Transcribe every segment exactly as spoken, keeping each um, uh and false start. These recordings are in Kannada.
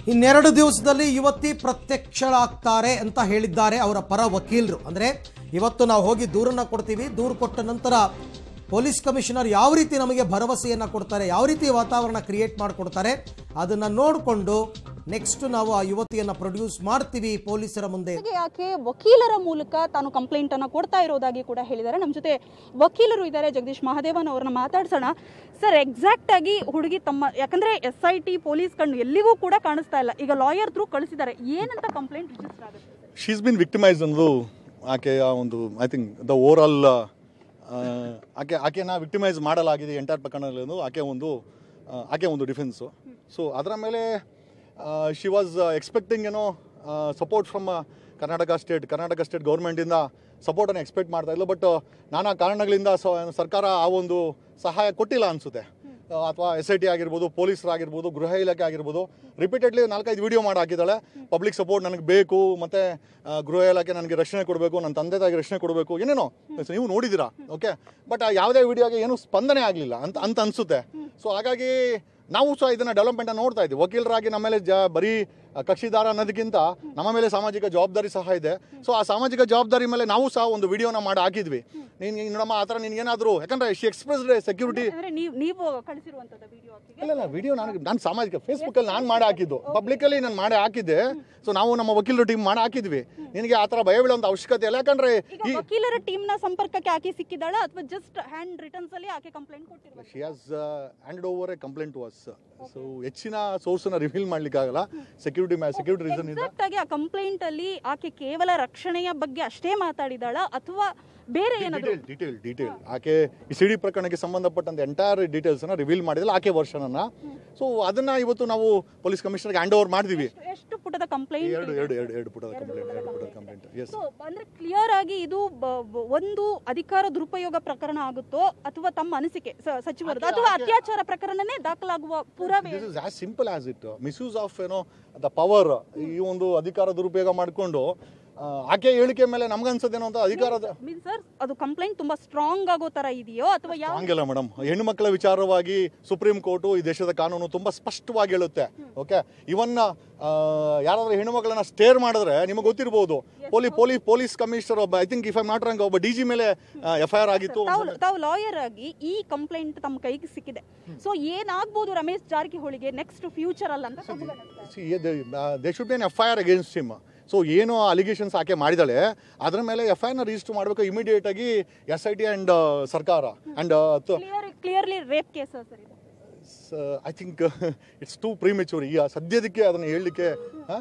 ಇನ್ನೆರಡು ದಿವಸದಲ್ಲಿ ಯುವತಿ ಪ್ರತ್ಯಕ್ಷಳಾಗ್ತಾರೆ ಅಂತ ಹೇಳಿದ್ದಾರೆ ಅವರ ಪರ ವಕೀಲರು. ಅಂದರೆ ಇವತ್ತು ನಾವು ಹೋಗಿ ದೂರನ್ನ ಕೊಡ್ತೀವಿ, ದೂರು ಕೊಟ್ಟ ನಂತರ ಪೊಲೀಸ್ ಕಮಿಷನರ್ ಯಾವ ರೀತಿ ನಮಗೆ ಭರವಸೆಯನ್ನು ಕೊಡ್ತಾರೆ, ಯಾವ ರೀತಿ ವಾತಾವರಣ ಕ್ರಿಯೇಟ್ ಮಾಡಿಕೊಡ್ತಾರೆ ಅದನ್ನು ನೋಡಿಕೊಂಡು ನೆಕ್ಸ್ಟ್ ನಾವು ಆ ಯುವತಿಯನ್ನು ಪ್ರೊಡ್ಯೂಸ್ ಮಾಡ್ತೀವಿ ಪೊಲೀಸರ ಮುಂದೆ. ಯಾಕೆ ವಕೀಲರ ಮೂಲಕ ತಾನು ಕಂಪ್ಲೇಂಟ್ ಅನ್ನು ಕೊಡ್ತಾ ಇರೋದಾಗಿ ಕೂಡ ಹೇಳಿದ್ದಾರೆ. ನಮ್ಮ ಜೊತೆ ವಕೀಲರು ಇದ್ದಾರೆ, ಜಗದೀಶ್ ಮಹಾದೇವನ್ ಅವ್ರನ್ನ ಮಾತಾಡ್ಸೋಣ. ಸರ್, ಎಕ್ಸಾಕ್ಟ್ ಆಗಿ ಹುಡುಗಿ ತಮ್ಮ, ಯಾಕಂದ್ರೆ ಎಸ್ ಐ ಟಿ ಪೊಲೀಸ್ ಕಣ್ಣು ಎಲ್ಲಿಗೂ ಕೂಡ ಕಾಣಿಸ್ತಾ ಇಲ್ಲ, ಈಗ ಲಾಯರ್ ಥ್ರೂ ಕಳಿಸಿದ್ದಾರೆ, ಏನಂತ ಕಂಪ್ಲೇಂಟ್ ರಿಜಿಸ್ಟರ್ ಆಗುತ್ತೆ? ಶಿ ಇಸ್ ಬಿನ್ ವಿಕ್ಟಿಮೈಸ್ ಅನ್ನೋದು ಆಕೆಯ ಒಂದು I think the overall ಆಕೆ ಆಕೆನ ವಿಕ್ಟಿಮೈಸ್ ಮಾಡಲಾಗಿದೆ ಎಂಟೈರ್ ಪ್ರಕರಣದಲ್ಲಿ ಆಕೆ ಒಂದು ಆಕೆ ಒಂದು ಡಿಫೆನ್ಸು. ಸೊ ಅದರ ಮೇಲೆ ಶಿ ವಾಸ್ ಎಕ್ಸ್ಪೆಕ್ಟಿಂಗ್ ಏನೋ support from Karnataka state Karnataka state ಗೌರ್ಮೆಂಟಿಂದ ಸಪೋರ್ಟನ್ನು ಎಕ್ಸ್ಪೆಕ್ಟ್ ಮಾಡ್ತಾ ಇದ್ಲು. ಬಟ್ ನಾನಾ ಕಾರಣಗಳಿಂದ ಸರ್ಕಾರ ಆ ಒಂದು ಸಹಾಯ ಕೊಟ್ಟಿಲ್ಲ ಅನಿಸುತ್ತೆ. ಅಥವಾ ಎಸ್ ಐ ಟಿ ಆಗಿರ್ಬೋದು, ಪೊಲೀಸರಾಗಿರ್ಬೋದು, ಗೃಹ ಇಲಾಖೆ ಆಗಿರ್ಬೋದು, ರಿಪೀಟೆಡ್ಲಿ ನಾಲ್ಕೈದು ವಿಡಿಯೋ ಮಾಡಿ ಹಾಕಿದ್ದಾಳೆ. ಪಬ್ಲಿಕ್ ಸಪೋರ್ಟ್ ನನಗೆ ಬೇಕು, ಮತ್ತು ಗೃಹ ಇಲಾಖೆ ನನಗೆ ರಕ್ಷಣೆ ಕೊಡಬೇಕು, ನನ್ನ ತಂದೆ ತಾಯಿಗೆ ರಕ್ಷಣೆ ಕೊಡಬೇಕು, ಏನೇನೋ ನೀವು ನೋಡಿದ್ದೀರಾ. ಓಕೆ, ಬಟ್ ಯಾವುದೇ ವಿಡಿಯೋಗೆ ಏನೂ ಸ್ಪಂದನೆ ಆಗಲಿಲ್ಲ ಅಂತ ಅಂತ ಅನಿಸುತ್ತೆ. ಸೊ ಹಾಗಾಗಿ ನಾವು ಸಹ ಇದನ್ನು ಡೆವಲಪ್ಮೆಂಟನ್ನು ನೋಡ್ತಾ ಇದ್ದೀವಿ. ವಕೀಲರಾಗಿ ನಮ್ಮ ಮೇಲೆ ಜ ಬರೀ ಕಕ್ಷಿದಾರ ಅನ್ನೋದಕ್ಕಿಂತ ನಮ್ಮ ಮೇಲೆ ಸಾಮಾಜಿಕ ಜವಾಬ್ದಾರಿ ಸಹ ಇದೆ. ಸೊ ಆ ಸಾಮಾಜಿಕ ಜವಾಬ್ದಾರಿ ಮೇಲೆ ನಾವು ಸಹ ಒಂದು ವಿಡಿಯೋನ ಮಾಡಿ ಹಾಕಿದ್ವಿ. ನೀನು ನೋಡಮ್ಮ ಆ ಥರ ನಿನ್ಗೇನಾದರೂ, ಯಾಕಂದರೆ ಶಿ ಎಕ್ಸ್ಪ್ರೆಸ್ಡ್ ಸೆಕ್ಯೂರಿಟಿ. ಇಲ್ಲ ಇಲ್ಲ ವಿಡಿಯೋ ನಾನು ನಾನು ಸಾಮಾಜಿಕ ಫೇಸ್ಬುಕ್ಕಲ್ಲಿ ನಾನು ಮಾಡಿ ಹಾಕಿದ್ದು, ಪಬ್ಲಿಕಲ್ಲಿ ನಾನು ಮಾಡಿ ಹಾಕಿದ್ದೆ. ಸೊ ನಾವು ನಮ್ಮ ವಕೀಲರ ಟೀಮ್ ಮಾಡಿ ಹಾಕಿದ್ವಿ. ನಿನಗೆ ಆ ಥರ ಭಯ ಬೀಳುವಂಥ ಅವಶ್ಯಕತೆ ಇಲ್ಲ, ಯಾಕಂದರೆ ಈ ವಕೀಲರ ಟೀಮ್ನ ಸಂಪರ್ಕಕ್ಕೆ ಆಕೆ ಸಿಕ್ಕಿದ್ದಾಳ ಅಥವಾ ಜಸ್ಟ್ ಹ್ಯಾಂಡ್ ರಿಟರ್ನ್ಸ್ ಅಲ್ಲಿ ಆಕೆ ಕಂಪ್ಲೇಂಟ್ ಕೊಟ್ಟಿರಲ್ಲ? She has hand over a complaint to us. So ಹೆಚ್ಚಿನ ಸೋರ್ಸನ್ನ ರಿವೀಲ್ ಮಾಡ್ಲಿಕ್ಕೆ ಆಗಲ್ಲ, ಸೆಕ್ಯೂರಿಟಿ ಸೆಕ್ಯೂರಿಟಿ ರೀಸನ್ ಇದೆ. ಎಕ್ಸಾಕ್ಟ್ ಆಗಿ ಆ ಕಂಪ್ಲೇಂಟ್ ಅಲ್ಲಿ ಆಕೆ ಕೇವಲ ರಕ್ಷಣೆಯ ಬಗ್ಗೆ ಅಷ್ಟೇ ಮಾತಾಡಿದಾಳ ಅಥವಾ ಬೇರೆ ಏನಾದರೂ ಡೀಟೇಲ್ ಡೀಟೇಲ್ ಆಕೆ ಈ ಸಿಡಿ ಪ್ರಕರಣಕ್ಕೆ ಸಂಬಂಧಪಟ್ಟಂತೆ ಎಂಟೈರ್ ಡೀಟೇಲ್ಸ್ ಅನ್ನ ರಿವೀಲ್ ಮಾಡಿದಲ್ಲ ಆಕೆ ವರ್ಷನ್ ಅನ್ನ. ಸೊ ಅದನ್ನ ಇವತ್ತು ನಾವು ಪೊಲೀಸ್ ಕಮಿಷನರ್ಗೆ ಹ್ಯಾಂಡ್ ಓವರ್ ಮಾಡಿದೀವಿ. ಎಷ್ಟು ಪುಟದ ಕಂಪ್ಲೇಂಟ್? ಎರಡು ಎರಡು ಎರಡು ಎರಡು ಪುಟದ ಕಂಪ್ಲೇಂಟ್ ಎರಡು ಪುಟದ ಕಂಪ್ಲೇಂಟ್. ಎಸ್, ಅಂದ್ರೆ ಕ್ಲಿಯರ್ ಆಗಿ ಇದು ಒಂದು ಅಧಿಕಾರ ದುರುಪಯೋಗ ಪ್ರಕರಣ ಆಗುತ್ತೋ ಅಥವಾ ತಮ್ಮ ಅನಿಸಿಕೆ ಸಚಿವರದು ಅಥವಾ ಅತ್ಯಾಚಾರ ಪ್ರಕರಣನೇ ದಾಖಲಾಗುವ ಪುರಾವೆ? This is as simple as it. Misuse of ಏನೋ ದ ಪವರ್, ಈ ಒಂದು ಅಧಿಕಾರ ದುರುಪಯೋಗ ಮಾಡಿಕೊಂಡು ಆಕೆ ಹೇಳಿಕೆ ಮೇಲೆ ನಮ್ಗನ್ಸದೇನೋ ಅಂತ ಅಧಿಕಾರದ ಸರ್, ಅದು ಕಂಪ್ಲೇಂಟ್ ತುಂಬಾ ಸ್ಟ್ರಾಂಗ್ ಆಗೋ ತರ ಇದೆಯೋ ಅಥವಾ ಹಂಗಿಲ್ಲ ಮೇಡಮ್. ಹೆಣ್ಣು ಮಕ್ಕಳ ವಿಚಾರವಾಗಿ ಸುಪ್ರೀಂ ಕೋರ್ಟು ಈ ದೇಶದ ಕಾನೂನು ತುಂಬಾ ಸ್ಪಷ್ಟವಾಗಿ ಹೇಳುತ್ತೆ. ಓಕೆ, ಇವನ್ ಯಾರಾದ್ರೂ ಹೆಣ್ಣು ಮಕ್ಕಳನ್ನ ಸ್ಟೇರ್ ಮಾಡಿದ್ರೆ ನಿಮಗೆ ಗೊತ್ತಿರಬಹುದು, ಪೊಲೀಸ್ ಪೊಲೀಸ್ ಪೊಲೀಸ್ ಕಮಿಷನರ್ ಒಬ್ಬ, I think if I not wrong, ಒಬ್ಬ ಡಿ ಜಿ ಮೇಲೆ ಎಫ್ ಐ ಆರ್ ಆಗಿತ್ತು. ತಾವು ಲಾಯರ್ ಆಗಿ ಈ ಕಂಪ್ಲೇಂಟ್ ತಮ್ಮ ಕೈಗೆ ಸಿಕ್ಕಿದೆ. ಸೊ ಏನಾಗಬಹುದು ರಮೇಶ್ ಜಾರಕಿಹೊಳಿಗೆ ನೆಕ್ಸ್ಟ್ ಫ್ಯೂಚರ್ ಅಲ್ಲ ಅಂತ? They should be N F I R against him. So ಏನು ಅಲಿಗೇಷನ್ಸ್ ಆಕೆ ಮಾಡಿದಾಳೆ ಅದರ ಮೇಲೆ ಎಫ್ ಐ ಆರ್ನ ರಿಜಿಸ್ಟರ್ ಮಾಡಬೇಕು ಇಮಿಡಿಯೇಟ್ ಆಗಿ ಎಸ್ ಐ ಟಿ ಅಂಡ್ ಸರ್ಕಾರ. And clearly rape case I think it's too premature. ಈಗ ಸದ್ಯದಕ್ಕೆ ಅದನ್ನು ಹೇಳಲಿಕ್ಕೆ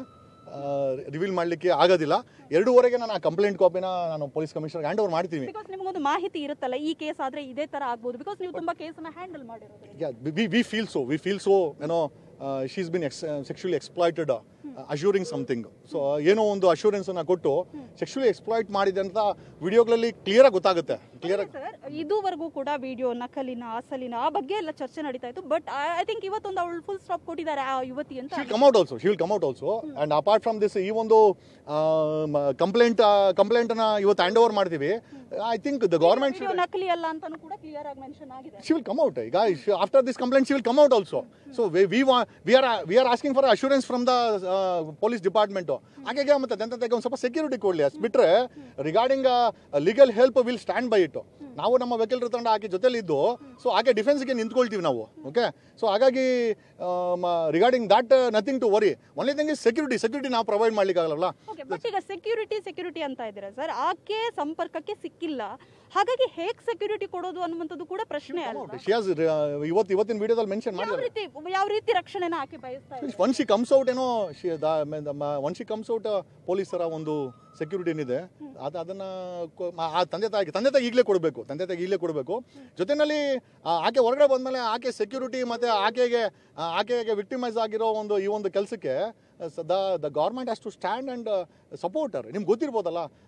ರಿವೀಲ್ ಮಾಡಲಿಕ್ಕೆ ಆಗೋದಿಲ್ಲ. ಎರಡೂವರೆಗೆ ನಾನು ಆ ಕಂಪ್ಲೇಂಟ್ ಕಾಪಿನ ನಾನು ಪೊಲೀಸ್ ಕಮಿಷನರ್ಗೆ ಹ್ಯಾಂಡ್ ಓವರ್ ಮಾಡ್ತೀನಿ. ಬಿಕಾಸ್ ನಿಮಗೊಂದು ಮಾಹಿತಿ ಇರುತ್ತಲ್ಲ, ಈ ಕೇಸ್ ಆದ್ರೆ ಇದೇ ತರ ಆಗ್ಬೋದು, ಬಿಕಾಸ್ ನೀವು ತುಂಬಾ ಕೇಸನ್ನ ಹ್ಯಾಂಡಲ್ ಮಾಡಿರೋದು. We feel so we feel so ಏನೋ she is been ex sexually exploited assuring something. So ಏನೋ ಒಂದು ಅಶ್ಯೂರೆನ್ಸ್ ಅನ್ನ ಕೊಟ್ಟು ಸೆಕ್ಷುಲಿ ಎಕ್ಸ್ಪ್ಲಾಯ್ಟ್ ಮಾಡಿದೆ ಅಂತ ವಿಡಿಯೋಗಳಲ್ಲಿ ಕ್ಲಿಯರ್ ಆಗಿ ಗೊತ್ತಾಗುತ್ತೆ. ಕ್ಲಿಯರ್ ಆಗಿ ಇದುವರೆಗೂ ಕೂಡ ವಿಡಿಯೋ ನಕಲಿನ ಅಸಲಿನ ಆ ಬಗ್ಗೆ ಎಲ್ಲ ಚರ್ಚೆ ನಡೀತಾ ಇತ್ತು. ಬಟ್ ಐ ಥಿಂಕ್ ಇವತ್ತೊಂದು ಅವಳು ಫುಲ್ ಸ್ಟಾಪ್ ಕೊಟ್ಟಿದ್ದಾರೆ ಆ ಯುವತಿ ಅಂತ. She will come out also she will come out also and apart from this ಈ ಒಂದು ಕಂಪ್ಲೇಂಟ್ ಕಂಪ್ಲೇಂಟ್ ಅನ್ನ ಇವತ್ತು ಹ್ಯಾಂಡ್ ಓವರ್ ಮಾಡ್ತೀವಿ. ಐ ಥಿಂಕ್ ದ ಗವರ್ಮೆಂಟ್ ನಕಲಿ ಅಲ್ಲ ಅಂತಾನೂ ಕೂಡ ಕ್ಲಿಯರ್ ಆಗಿ ಮೆನ್ಷನ್ ಆಗಿದೆ. ಶಿ ವಿಲ್ ಕಮ್ ಔಟ್ ಈಗ after this complaint she will come out also. So we we we are we are asking for assurance from the police department. ಹಾಗಾಗಿ ಮತ್ತೆ ಜನತೆಗೆ ಒಂದು ಸ್ವಲ್ಪ ಸೆಕ್ಯೂರಿಟಿ ಕೊಡಲಿ ಅಷ್ಟು ಬಿಟ್ಟರೆ regarding legal help will stand by it. ನಾವು ನಮ್ಮ ವಕೀಲರ ತಂಡ ಆಕೆ ಜೊತೆಲಿ ಇದ್ದು ಸೊ ಆಕೆ ಡಿಫೆನ್ಸ್ಗೆ ನಿಂತ್ಕೊಳ್ತೀವಿ ನಾವು. ಓಕೆ, ಸೊ ಹಾಗಾಗಿ regarding that nothing to worry. Only thing is security security ನಾವು ಪ್ರೊವೈಡ್ ಮಾಡ್ಲಿಕ್ಕೆ ಆಗಲ್ಲ. ಬಟ್ ಈಗ ಸೆಕ್ಯೂರಿಟಿ ಸೆಕ್ಯೂರಿಟಿ ಅಂತ ಇದ್ದೀರಾ ಸರ್, ಆಕೆ ಸಂಪರ್ಕಕ್ಕೆ ಸಿಕ್ಕಿಲ್ಲ, ಹಾಗಾಗಿ ಹೇಗೆ ಸೆಕ್ಯೂರಿಟಿ ಕೊಡೋದು ಅನ್ನುವಂಥದ್ದು ಕೂಡ ಪ್ರಶ್ನೆ ಅಲ್ಲ. ಇವತ್ತು ಇವತ್ತಿನ ವಿಡಿಯೋದಲ್ಲಿ ಮೆನ್ಷನ್ ಮಾಡಿದ್ದಾರೆ ಯಾವ ರೀತಿ ರಕ್ಷಣೆನ ಆಕೆ ಬಯಸ್ತಾರೆ. ಒನ್ ಶಿ ಕಮ್ಸ್ ಔಟ್ ಏನೋ ಒನ್ ಶಿ ಕಮ್ಸ್ ಔಟ್ ಪೊಲೀಸರ ಒಂದು ಸೆಕ್ಯೂರಿಟಿ ಏನಿದೆ ಅದು ಅದನ್ನ ಆ ತಂದೆ ತಾಯಿಗೆ ತಂದೆ ತಾಯಿ ಈಗಲೇ ಕೊಡಬೇಕು ತಂದೆ ತಾಯಿಗೆ ಈಗಲೇ ಕೊಡಬೇಕು. ಜೊತೆಯಲ್ಲಿ ಆಕೆ ಹೊರಗಡೆ ಬಂದಮೇಲೆ ಆಕೆ ಸೆಕ್ಯೂರಿಟಿ ಮತ್ತು ಆಕೆಗೆ ಆಕೆಗೆ ವಿಕ್ಟಿಮೈಸ್ ಆಗಿರೋ ಒಂದು ಈ ಒಂದು ಕೆಲಸಕ್ಕೆ the the government has to stand and supporter. ನಿಮ್ಗೆ ಗೊತ್ತಿರ್ಬೋದಲ್ಲ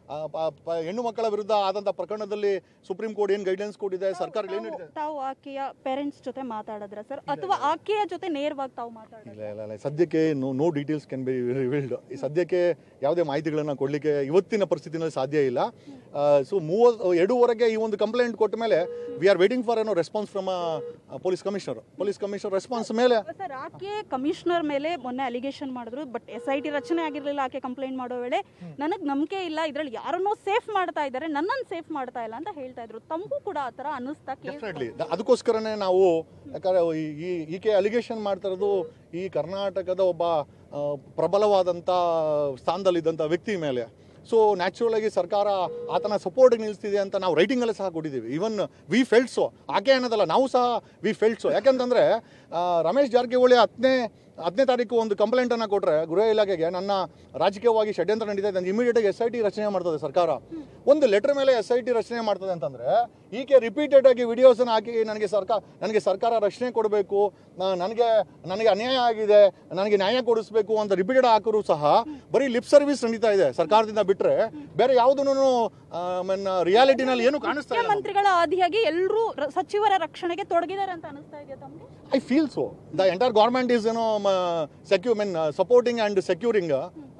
ಆ, ಪ- ಪ- ಹೆಣ್ಣು ಮಕ್ಕಳ ವಿರುದ್ಧ ಆದಂಥ ಪ್ರಕರಣದಲ್ಲಿ ಸುಪ್ರೀಂ ಕೋರ್ಟ್ ಏನು ಗೈಡ್ಲೈನ್ಸ್ ಕೊಟ್ಟಿದೆ, ಸರ್ಕಾರ ಏನು ತಾವು- ನೀಡಿದೆ? ತಾವು ಆಕೆಯ ಪೇರೆಂಟ್ಸ್ ಜೊತೆ ಮಾತಾಡಿದ್ರ ಸರ್, ಅಥವಾ ಆಕೆಯ ಜೊತೆ ನೇರವಾಗಿ ತಾವು ಮಾತಾಡಿದ್ರ? ಇಲ್ಲ ಇಲ್ಲ ಇಲ್ಲ ಸದ್ಯಕ್ಕೆ no no details can be revealed. ಈ ಸದ್ಯಕ್ಕೆ ಯಾವುದೇ ಮಾಹಿತಿಗಳನ್ನು ಕೊಡಲಿಕ್ಕೆ ಇವತ್ತಿನ ಪರಿಸ್ಥಿತಿನಲ್ಲಿ ಸಾಧ್ಯ ಇಲ್ಲ. ಸೊ ಮೂವತ್ತು ಎರಡೂವರೆಗೆ ಈ ಒಂದು ಕಂಪ್ಲೇಂಟ್ ಕೊಟ್ಟ ಮೇಲೆ ವಿ ಆರ್ ವೇಟಿಂಗ್ ಫಾರ್ ಏನೋ response from police commissioner. Police commissioner response ಮೇಲೆ ಸರ್, ಆಕೆ ಕಮಿಷನರ್ ಮೇಲೆ ಮೊನ್ನೆ ಅಲಿಗೇಷನ್ ಮಾಡಿದ್ರು, ಬಟ್ ಎಸ್ ಐ ಟಿ ರಚನೆ ಆಗಿರಲಿಲ್ಲ ಆಕೆ ಕಂಪ್ಲೇಂಟ್ ಮಾಡೋ ವೇಳೆ. ನನಗೆ ನಂಬಿಕೆ ಇಲ್ಲ, ಇದ್ರಲ್ಲಿ ಯಾರನ್ನೋ ಸೇಫ್ ಮಾಡ್ತಾ ಇದ್ದಾರೆ, ನನ್ನನ್ನು ಸೇಫ್ ಮಾಡ್ತಾ ಇಲ್ಲ ಅಂತ ಹೇಳ್ತಾ ಇದ್ರು. ತಮಗೂ ಕೂಡ ಆ ಥರ ಅನಿಸ್ತಾ? ಡೆಫಿನೆಟ್ಲಿ ಅದಕ್ಕೋಸ್ಕರನೇ ನಾವು, ಯಾಕಂದರೆ ಈ ಈಕೆ ಅಲಿಗೇಷನ್ ಮಾಡ್ತಾ ಇರೋದು ಈ ಕರ್ನಾಟಕದ ಒಬ್ಬ ಆ, ಪ್ರಬಲವಾದಂಥ ಸ್ಥಾನದಲ್ಲಿದ್ದಂಥ ವ್ಯಕ್ತಿ ಮೇಲೆ. ಸೊ ನ್ಯಾಚುರಲ್ ಆಗಿ ಸರ್ಕಾರ ಆತನ ಸಪೋರ್ಟಿಗೆ ನಿಲ್ಲಿಸ್ತಿದೆ ಅಂತ ನಾವು ರೈಟಿಂಗಲ್ಲೇ ಸಹ ಕೊಟ್ಟಿದ್ದೀವಿ. ಈವನ್ ವಿ ಫೆಲ್ಟ್ ಸೊ, ಆಕೆ ಅನ್ನೋದಲ್ಲ, ನಾವು ಸಹ ವಿ ಫೆಲ್ಟ್ ಸೊ. ಯಾಕಂತಂದರೆ ರಮೇಶ್ ಜಾರಕಿಹೊಳಿ ಹತ್ತನೇ ಹತ್ತನೇ ತಾರೀಕು ಒಂದು ಕಂಪ್ಲೇಂಟನ್ನು ಕೊಟ್ಟರೆ ಗೃಹ ಇಲಾಖೆಗೆ, ನನ್ನ ರಾಜಕೀಯವಾಗಿ ಷಡ್ಯಂತ್ರ ನಡೀತಾ ಇದೆ, ಇಮಿಡಿಯೇಟಾಗಿ ಎಸ್ ಐ ಟಿ ರಚನೆ ಮಾಡ್ತದೆ ಸರ್ಕಾರ. ಒಂದು ಲೆಟರ್ ಮೇಲೆ ಎಸ್ ಐ ಟಿ ರಚನೆ ಮಾಡ್ತದೆ ಅಂತಂದರೆ ಈಕೆ ರಿಪೀಟೆಡ್ ಆಗಿ ವಿಡಿಯೋಸನ್ನು ಹಾಕಿ ನನಗೆ ಸರ್ಕಾರ ನನಗೆ ಸರ್ಕಾರ ರಕ್ಷಣೆ ಕೊಡಬೇಕು, ನನಗೆ ನನಗೆ ಅನ್ಯಾಯ ಆಗಿದೆ, ನನಗೆ ನ್ಯಾಯ ಕೊಡಿಸ್ಬೇಕು ಅಂತ ರಿಪೀಟೆಡ್ ಹಾಕಿದ್ರು ಸಹ ಬರೀ ಲಿಪ್ ಸರ್ವಿಸ್ ನಡೀತಾ ಇದೆ ಸರ್ಕಾರದಿಂದ ಬಿಟ್ಟರೆ ಬೇರೆ ಯಾವುದೂ ರಿಯಾಲಿಟಿನಲ್ಲಿ ಏನು ಕಾಣಿಸ್ತಾ ಇಲ್ಲ. ಮುಖ್ಯಮಂತ್ರಿಗಳ ಆದಿಯಾಗಿ ಎಲ್ಲರೂ ಸಚಿವರ ರಕ್ಷಣೆಗೆ ತೊಡಗಿದ್ದಾರೆ ಅಂತ ಅನಿಸ್ತಾ ಇದೆಯಾ ತಮಗೆ? I feel so. The entire government is ಏನೋ ಸೆಕ್ಯೂ mean supporting and securing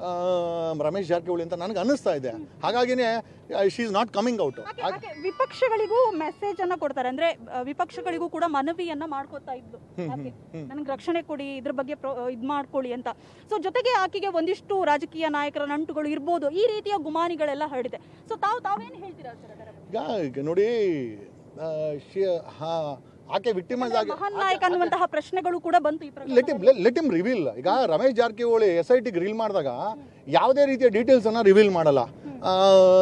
Ramesh Jarkiholi ಅಂತ ನನಗೆ ಅನ್ನಿಸ್ತಾ ಇದೆ. ಹಾಗಾಗಿನೇ she is not coming out. ವಿಪಕ್ಷಗಳಿಗೂ ಮೆಸೇಜ್ ಅನ್ನ ಕೊಡ್ತಾರೆ, ಅಂದ್ರೆ ಆ, ವಿಪಕ್ಷಗಳಿಗೂ ಕೂಡ ಮನವಿಯನ್ನ ಮಾಡ್ಕೋತಾ ಇದ್ಲು, ನನಗೆ ರಕ್ಷಣೆ ಕೊಡಿ, ಇದ್ರ ಬಗ್ಗೆ ಇದ್ ಮಾಡ್ಕೊಳ್ಳಿ ಅಂತ. ಸೊ ಜೊತೆಗೆ ಆಕೆಗೆ ಒಂದಿಷ್ಟು ರಾಜಕೀಯ ನಾಯಕರ ನಂಟುಗಳು ಇರ್ಬೋದು, ಈ ರೀತಿಯ ಗುಮಾನಿಗಳೆಲ್ಲ ಹರಡಿದೆ. ಸೊ ತಾವು ತಾವೇನು ಹೇಳ್ತೀರಾ ಸರ್ ಅದರ ಬಗ್ಗೆ? ಈಗ ನೋಡಿ, ಆ, ಶಿ- ಹಾ ಆಕೆ ವಿಕ್ಟಿಮೈಸ್ ಆಗಿ ಮಹಾನ್ ನಾಯಕ ಅನ್ನುವಂತಹ ಪ್ರಶ್ನೆಗಳು ಕೂಡ ಬಂತು ಈ ಪ್ರಕರಣದಲ್ಲಿ. Let him let him reveal. ಈಗ ರಮೇಶ್ ಜಾರಕಿಹೊಳಿ ಎಸ್ ಐ ಟಿಗೆ ರೀಲ್ ಮಾಡಿದಾಗ ಯಾವುದೇ ರೀತಿಯ ಡೀಟೇಲ್ಸ್ ಅನ್ನ ರಿವೀಲ್ ಮಾಡಲ್ಲ. ಆ,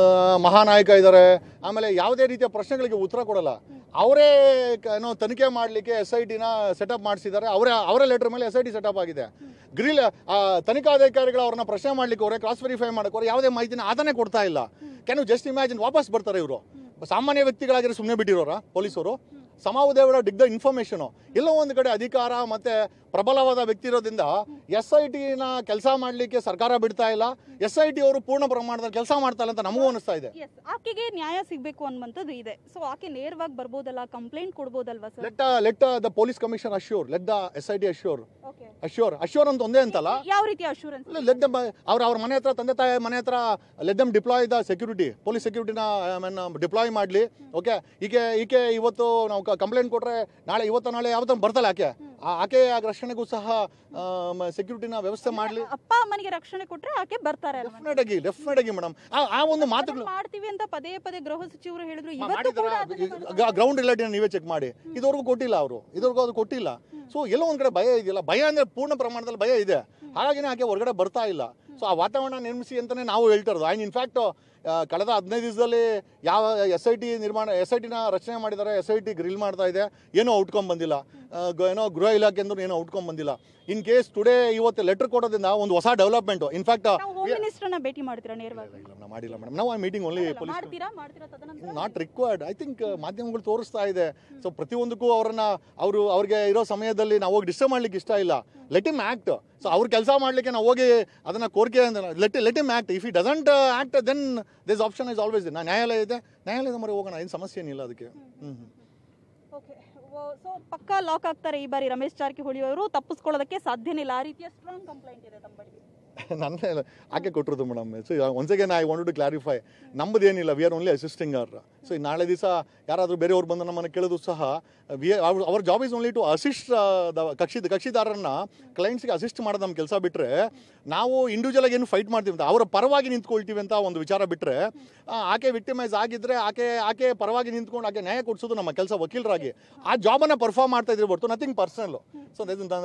ಮಹಾನಾಯಕ ಇದ್ದಾರೆ, ಆಮೇಲೆ ಯಾವುದೇ ರೀತಿಯ ಪ್ರಶ್ನೆಗಳಿಗೆ ಉತ್ತರ ಕೊಡಲ್ಲ. ಅವರೇ ಏನೋ ತನಿಖೆ ಮಾಡಲಿಕ್ಕೆ ಎಸ್ ಐ ಟಿನ ಸೆಟಪ್ ಮಾಡಿಸಿದ್ದಾರೆ. ಅವರೇ ಅವರ ಲೆಟರ್ ಮೇಲೆ ಎಸ್ ಐ ಟಿ ಸೆಟಪ್ ಆಗಿದೆ. ಗ್ರಿಲ್ ತನಿಖಾಧಿಕಾರಿಗಳು ಅವ್ರನ್ನ ಪ್ರಶ್ನೆ ಮಾಡ್ಲಿಕ್ಕೆ ಅವರೇ ಕ್ರಾಸ್ ವೆರಿಫೈ ಮಾಡೋಕೆ ಯಾವುದೇ ಮಾಹಿತಿನ ಆತನೇ ಕೊಡ್ತಾ ಇಲ್ಲ. Can you just imagine? ವಾಪಸ್ ಬರ್ತಾರೆ ಇವರು. ಸಾಮಾನ್ಯ ವ್ಯಕ್ತಿಗಳಾಗಿರೋ ಸುಮ್ಮನೆ ಬಿಟ್ಟಿರೋರ ಪೊಲೀಸರು? ಸಮಾವುದೇವರ ಡಿಗ್ ದ ಇನ್ಫಾರ್ಮೇಷನು ಎಲ್ಲೋ ಒಂದು ಕಡೆ ಅಧಿಕಾರ ಮತ್ತೆ ಪ್ರಬಲವಾದ ವ್ಯಕ್ತಿ ಇರೋದ್ರಿಂದ ಎಸ್ ಐ ಟಿನ ಕೆಲಸ ಮಾಡಲಿಕ್ಕೆ ಸರ್ಕಾರ ಬಿಡ್ತಾ ಇಲ್ಲ. ಎಸ್ ಐ ಟಿ ಅವರು ಪೂರ್ಣ ಪ್ರಮಾಣದಲ್ಲಿ ಕೆಲಸ ಮಾಡ್ತಾ ಇಲ್ಲ ಅಂತ ನಮಗೂ ಅನಿಸ್ತಾ ಇದೆ. ಆಕೆಗೆ ನ್ಯಾಯ ಸಿಗಬೇಕು ಅನ್ನುವಂಥದ್ದು ಇದೆ. ಸೊ ಆಕೆ ನೇರವಾಗಿ ಬರ್ಬೋದಲ್ಲ, ಕಂಪ್ಲೇಂಟ್ ಕೊಡ್ಬೋದಲ್ವಾ sir? Let let the police commissioner assure, let the S I T assure assure assure ಅಂತ ಒಂದೇ ಅಂತಲ್ಲ, ಯಾವ ರೀತಿ ಅಶ್ಯೂರೆನ್ಸ್? ಲೆಟ್ ದಮ್ ಅವ್ರ ಅವ್ರ ಮನೆ ಹತ್ರ, ತಂದೆ ತಾಯಿ ಮನೆ ಹತ್ರ let them deploy the security, police ಸೆಕ್ಯೂರಿಟಿನ ಡಿಪ್ಲಾಯ್ ಮಾಡಲಿ. ಓಕೆ, ಈಕೆ ಈಕೆ ಇವತ್ತು ನಾವು ಕಂಪ್ಲೇಂಟ್ ಕೊಟ್ರೆ ನಾಳೆ ಇವತ್ತು ನಾಳೆ ಯಾವತ್ತೂ ಬರ್ತಾಳೆ ಆಕೆ. ಆಕೆ ರಕ್ಷಣೆಗೂ ಸಹ ಸೆಕ್ಯೂರಿಟಿನ ವ್ಯವಸ್ಥೆ ಮಾಡಲಿ. ಅಪ್ಪ ಅಮ್ಮನಿಗೆ ರಕ್ಷಣೆ ಕೊಟ್ರೆ ಆಕೆ ಬರ್ತಾರೆ. ಡೆಫಿನೆಟ್ ಆಗಿ ಡೆಫಿನೆಟ್ ಆಗಿ ಮೇಡಮ್, ಆ ಒಂದು ಮಾತುಗಳು ಮಾಡ್ತೀವಿ ಅಂತ ಪದೇ ಪದೇ ಗೃಹ ಸಚಿವರು ಹೇಳಿದ್ರು. ಇವತ್ತು ಕೂಡ ಅದನ್ನ ಗ್ರೌಂಡ್ ರಿಯಾಲಿಟಿನ ನೀವೇ ಚೆಕ್ ಮಾಡಿ. ಇದುವರೆಗೂ ಕೊಟ್ಟಿಲ್ಲ ಅವರು, ಇದುವರೆಗೂ ಅದು ಕೊಟ್ಟಿಲ್ಲ. ಸೊ ಎಲ್ಲೋ ಒಂದ್ ಕಡೆ ಭಯ ಇದೆಯಲ್ಲ, ಭಯ ಅಂದ್ರೆ ಪೂರ್ಣ ಪ್ರಮಾಣದಲ್ಲಿ ಭಯ ಇದೆ. ಹಾಗಾಗಿನೇ ಆಕೆ ಹೊರಗಡೆ ಬರ್ತಾ ಇಲ್ಲ. ಸೊ ಆ ವಾತಾವರಣ ನಿರ್ಮಿಸಿ ಅಂತಾನೆ ನಾವು ಹೇಳ್ತಾ ಇರೋದು. ಆ್ಯಂಡ್ ಇನ್ಫ್ಯಾಕ್ಟ್ ಕಳೆದ ಹದಿನೈದು ದಿವಸದಲ್ಲಿ ಯಾವ ಎಸ್ ಐ ಟಿ ನಿರ್ಮಾಣ ಎಸ್ ಐ ಟಿನ ರಚನೆ ಮಾಡಿದ್ದಾರೆ, ಎಸ್ ಐ ಟಿ ಗ್ರಿಲ್ ಮಾಡ್ತಾ ಇದೆ, ಏನೋ ಔಟ್ಕಮ್ ಬಂದಿಲ್ಲ. ಏನೋ ಗೃಹ ಇಲಾಖೆ ಅಂದ್ರೂ ಏನೋ ಔಟ್ಕಮ್ ಬಂದಿಲ್ಲ. ಇನ್ ಕೇಸ್ ಟುಡೇ ಇವತ್ತು ಲೆಟರ್ ಕೊಡೋದ್ರಿಂದ ಒಂದು ಹೊಸ ಡೆವಲಪ್ಮೆಂಟ್. ಇನ್ಫ್ಯಾಕ್ಟ್ ಹೋಮ್ ಮಿನಿಸ್ಟರ್ನ ಭೇಟಿ ಮಾಡ್ತೀರಾ ನೇರವಾಗಿ? ಮಾಡಿಲ್ಲ ಮೇಡಮ್, ನಾವು ಆ ಮೀಟಿಂಗ್ ಓನ್ಲಿ ಪೊಲೀಸ್ ಮಾಡ್ತೀರಾ ಮಾಡ್ತೀರಾ ತದನಂತರ ನಾಟ್ ರಿಕ್ವೈರ್ಡ್. ಐ ಥಿಂಕ್ ಮಾಧ್ಯಮಗಳು ತೋರಿಸ್ತಾ ಇದೆ. ಸೊ ಪ್ರತಿಯೊಂದಕ್ಕೂ ಅವರನ್ನ ಅವರು ಅವ್ರಿಗೆ ಇರೋ ಸಮಯದಲ್ಲಿ ನಾವು ಹೋಗಿ ಡಿಸ್ಟರ್ಬ್ ಮಾಡ್ಲಿಕ್ಕೆ ಇಷ್ಟ ಇಲ್ಲ. Let him act. ಸೊ ಅವ್ರ ಕೆಲಸ ಮಾಡ್ಲಿಕ್ಕೆ ನಾವು ಹೋಗಿ ಅದನ್ನ ಕೋರಿಕೆ let let him act. If he doesn't act then this option is always. ನಾ ನ್ಯಾಯಾಲಯ ಇದೆ, ನ್ಯಾಯಾಲಯದ ಮೊರೆ ಹೋಗೋಣ, ಏನು ಸಮಸ್ಯೆ ಏನಿಲ್ಲ ಅದಕ್ಕೆ. Hmm hmm okay. ಸೊ ಪಕ್ಕಾ ಲಾಕ್ ಆಗ್ತಾರೆ ಈ ಬಾರಿ ರಮೇಶ್ ಜಾರಕಿಹೊಳಿ ಅವರು, ತಪ್ಪಿಸ್ಕೊಳ್ಳೋದಕ್ಕೆ ಸಾಧ್ಯನೇ ಇಲ್ಲ. ಆ ರೀತಿಯ ಸ್ಟ್ರಾಂಗ್ ಕಂಪ್ಲೇಂಟ್ ಇದೆ ತಮ್ಮ ಬಳಿ. ನನ್ನ ಆಕೆ ಕೊಟ್ಟಿರೋದು madam. So once again I want to clarify, ನಮ್ಮದೇನಿಲ್ಲ, we are only assisting our. So ನಾಳೆ ದಿವಸ ಯಾರಾದರೂ ಬೇರೆಯವ್ರು ಬಂದು ನಮ್ಮನ್ನು ಕೇಳಿದ್ರು ಸಹ we our job is only to assist the ಕಕ್ಷಿ ಕಕ್ಷಿದಾರರನ್ನ ಕ್ಲೈಂಟ್ಸ್ಗೆ ಅಸಿಸ್ಟ್ ಮಾಡೋದು ನಮ್ಮ ಕೆಲಸ. ಬಿಟ್ಟರೆ ನಾವು ಇಂಡಿವಿಜುವಲ್ ಆಗಿ ಏನು ಫೈಟ್ ಮಾಡ್ತೀವಿ ಅಂತ, ಅವರ ಪರವಾಗಿ ನಿಂತ್ಕೊಳ್ತೀವಿ ಅಂತ ಒಂದು ವಿಚಾರ ಬಿಟ್ಟರೆ, ಆಕೆ ವಿಕ್ಟಿಮೈಸ್ ಆಗಿದ್ರೆ ಆಕೆ ಆಕೆ ಪರವಾಗಿ ನಿಂತ್ಕೊಂಡು ಆಕೆ ನ್ಯಾಯ ಕೊಡಿಸೋದು ನಮ್ಮ ಕೆಲಸ ವಕೀಲರಾಗಿ. ಆ ಜಾಬನ್ನು ಪರ್ಫಾರ್ಮ್ ಮಾಡ್ತಾ ಇದ್ರೆ ಹೊರತು ನಥಿಂಗ್ ಪರ್ಸನಲ್. ಸೊ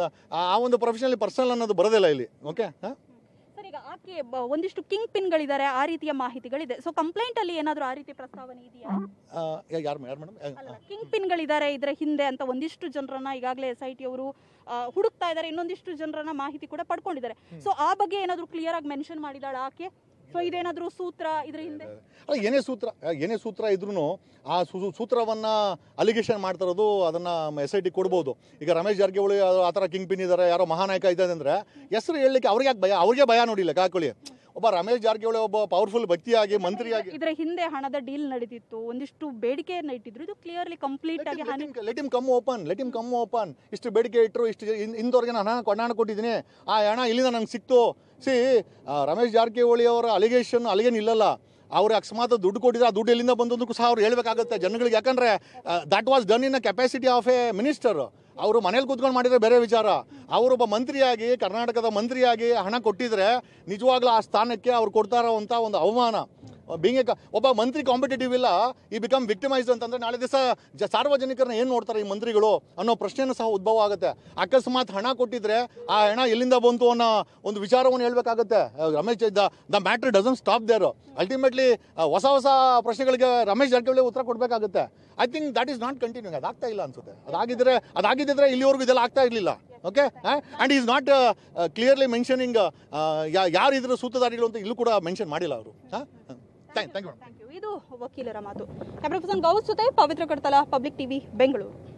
ಆ ಒಂದು ಪ್ರೊಫೆಷನಲ್ ಪರ್ಸನಲ್ ಅನ್ನೋದು ಬರೋದಿಲ್ಲ ಇಲ್ಲಿ. ಓಕೆ. ಹಾಂ, ಈಗ ಆಕೆ ಒಂದಿಷ್ಟು ಕಿಂಗ್ ಪಿನ್ಗಳಿದ್ದಾರೆ, ಆ ರೀತಿಯ ಮಾಹಿತಿಗಳಿದೆ. ಸೊ ಕಂಪ್ಲೇಂಟ್ ಅಲ್ಲಿ ಏನಾದರೂ ಆ ರೀತಿಯ ಪ್ರಸ್ತಾವನೆ ಇದೆಯಾ? ಯಾರು ಯಾರು ಮೇಡಮ್? ಕಿಂಗ್ ಪಿನ್ಗಳಿದ್ದಾರೆ ಇದರ ಹಿಂದೆ ಅಂತ ಒಂದಿಷ್ಟು ಜನರನ್ನ ಈಗಾಗಲೇ ಎಸ್ ಐ ಟಿ ಅವರು ಹುಡುಕ್ತಾ ಇದ್ದಾರೆ, ಇನ್ನೊಂದಿಷ್ಟು ಜನರನ್ನ ಮಾಹಿತಿ ಕೂಡ ಪಡ್ಕೊಂಡಿದ್ದಾರೆ. ಸೊ ಆ ಬಗ್ಗೆ ಏನಾದರೂ ಕ್ಲಿಯರ್ ಆಗಿ ಮೆನ್ಷನ್ ಮಾಡಿದಾಳ ಆಕೆ? ಸೊ ಇದೇನಾದರೂ ಸೂತ್ರ ಇದ್ರ ಹಿಂದೆ? ಅಲ್ಲ, ಏನೇ ಸೂತ್ರ ಏನೇ ಸೂತ್ರ ಇದ್ರೂ ಆ ಸೂತ್ರವನ್ನ ಅಲಿಗೇಷನ್ ಮಾಡ್ತಾ ಇರೋದು ಅದನ್ನ ಎಸ್ ಐ ಟಿ ಕೊಡ್ಬೋದು. ಈಗ ರಮೇಶ್ ಜಾರಕಿಹೊಳಿ ಆ ಥರ ಕಿಂಗ್ ಪಿನ್ ಇದ್ದಾರೆ, ಯಾರೋ ಮಹಾನಾಯಕ ಇದ್ದಾರೆ ಅಂದ್ರೆ ಹೆಸರು ಹೇಳಲಿಕ್ಕೆ ಅವ್ರಿಗೆ ಯಾಕೆ ಭಯ? ಅವ್ರಿಗೆ ಭಯ ನೋಡಿಲ್ಲ ಹಾಕೊಳ್ಳಿ. ಒಬ್ಬ ರಮೇಶ್ ಜಾರಕಿಹೊಳಿ ಒಬ್ಬ ಪವರ್ಫುಲ್ ವ್ಯಕ್ತಿಯಾಗಿ ಮಂತ್ರಿಯಾಗಿ ಇದರ ಹಿಂದೆ ಹಣದ ಡೀಲ್ ನಡೆದಿತ್ತು, ಒಂದಿಷ್ಟು ಬೇಡಿಕೆಯನ್ನ ಇಟ್ಟಿದ್ರು, ಇದು ಕ್ಲಿಯರ್ಲಿ ಕಂಪ್ಲೀಟ್ ಆಗಿ ಹಾನಿ. Let him come open let him come open ಇಷ್ಟು ಬೇಡಿಕೆ ಇಟ್ಟರು, ಇಷ್ಟು ಇಂದವರೆಗೆ ನಾನು ಹಣ ಹಣ ಕೊಟ್ಟಿದ್ದೀನಿ, ಆ ಹಣ ಇಲ್ಲಿಂದ ನಂಗೆ ಸಿಕ್ತು. ಸಿ ರಮೇಶ್ ಜಾರಕಿಹೊಳಿ ಅವರ ಅಲಿಗೇಷನ್ ಅಲ್ಲಿಗೇನು ಇಲ್ಲಲ್ಲ, ಅವ್ರು ಅಕಸ್ಮಾತ್ ದುಡ್ಡು ಕೊಟ್ಟಿದ್ರೆ ಆ ದುಡ್ಡು ಎಲ್ಲಿಂದ ಬಂದಕ್ಕೂ ಸಹ ಅವ್ರು ಹೇಳ್ಬೇಕಾಗುತ್ತೆ ಜನಗಳಿಗೆ. ಯಾಕಂದ್ರೆ that was done in a capacity of a minister. ಅವರು ಮನೇಲಿ ಕೂತ್ಕೊಂಡು ಮಾಡಿದ್ರೆ ಬೇರೆ ವಿಚಾರ. ಅವರೊಬ್ಬ ಮಂತ್ರಿಯಾಗಿ, ಕರ್ನಾಟಕದ ಮಂತ್ರಿಯಾಗಿ ಹಣ ಕೊಟ್ಟಿದ್ರೆ ನಿಜವಾಗ್ಲೂ ಆ ಸ್ಥಾನಕ್ಕೆ ಅವ್ರು ಕೊಡ್ತಾ ಇರೋವಂಥ ಒಂದು ಅವಮಾನ. ಬೀಂಗ್ ಒಬ್ಬ ಮಂತ್ರಿ ಕಾಂಪಿಟೇಟಿವ್ ಇಲ್ಲ, ಈ ಬಿಕಮ್ ವಿಕ್ಟಿಮೈಸ್ ಅಂತಂದ್ರೆ ನಾಳೆ ದಿವಸ ಜ ಸಾರ್ವಜನಿಕರನ್ನ ಏನು ನೋಡ್ತಾರೆ ಈ ಮಂತ್ರಿಗಳು ಅನ್ನೋ ಪ್ರಶ್ನೆನೂ ಸಹ ಉದ್ಭವ ಆಗುತ್ತೆ. ಅಕಸ್ಮಾತ್ ಹಣ ಕೊಟ್ಟಿದ್ರೆ ಆ ಹಣ ಎಲ್ಲಿಂದ ಬಂತು ಅನ್ನೋ ಒಂದು ವಿಚಾರವನ್ನು ಹೇಳ್ಬೇಕಾಗುತ್ತೆ. Ramesh the the matter doesn't stop there. Ultimately ಹೊಸ ಹೊಸ ಪ್ರಶ್ನೆಗಳಿಗೆ ರಮೇಶ್ ಜಾರಕಿಹೊಳಿ ಉತ್ತರ ಕೊಡಬೇಕಾಗುತ್ತೆ. I think that is not continuing. ಅದಾಗ್ತಾ ಇಲ್ಲ ಅನ್ಸುತ್ತೆ. ಅದಾಗಿದ್ರೆ ಅದಾಗಿದ್ದರೆ ಇಲ್ಲಿವರೆಗೂ ಇದೆಲ್ಲ ಆಗ್ತಾ ಇರಲಿಲ್ಲ. Okay, and is not clearly mentioning ಯಾರು ಇದ್ರ ಸೂತ್ರಧಾರಿಗಳು ಅಂತ ಇಲ್ಲೂ ಕೂಡ ಮೆನ್ಷನ್ ಮಾಡಿಲ್ಲ ಅವರು. ಹಾಂ, ಥ್ಯಾಂಕ್ ಯು. ಇದು ವಕೀಲರ ಮಾತು. ಕ್ಯಾಮ್ರಾ ಪರ್ಸನ್ ಗೌಸ್ ಜೊತೆ ಪವಿತ್ರ ಕಡ್ತಲ, ಪಬ್ಲಿಕ್ ಟಿವಿ, ಬೆಂಗಳೂರು.